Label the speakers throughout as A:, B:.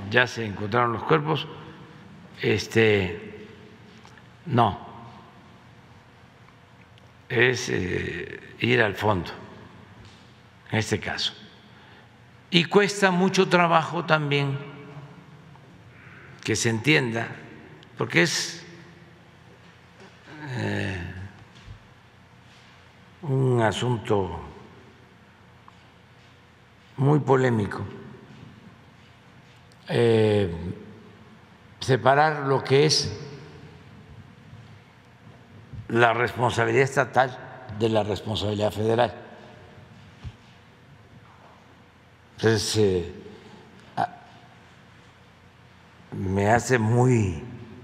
A: ya se encontraron los cuerpos, no, es ir al fondo en este caso. Y cuesta mucho trabajo también que se entienda, porque es un asunto muy polémico, separar lo que es la responsabilidad estatal de la responsabilidad federal. Entonces, me hace muy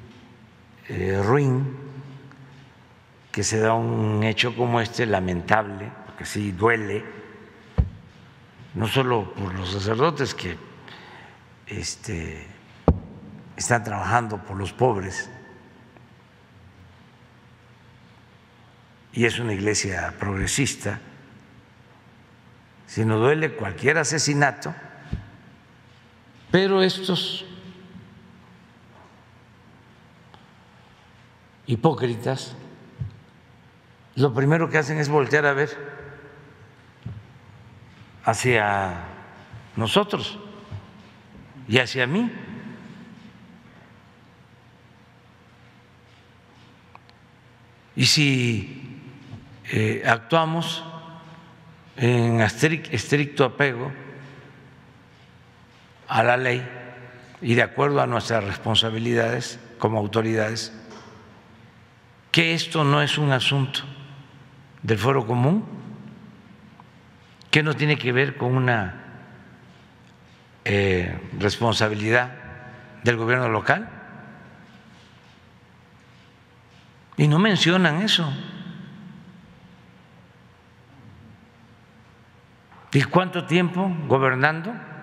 A: ruin que se da un hecho como este, lamentable, porque sí duele, no solo por los sacerdotes que están trabajando por los pobres, y es una iglesia progresista, sino duele cualquier asesinato, pero estos hipócritas lo primero que hacen es voltear a ver hacia nosotros y hacia mí. Y si actuamos en estricto apego a la ley y de acuerdo a nuestras responsabilidades como autoridades, que esto no es un asunto del Fuero Común, que no tiene que ver con una responsabilidad del gobierno local, y no mencionan eso. ¿Y cuánto tiempo gobernando?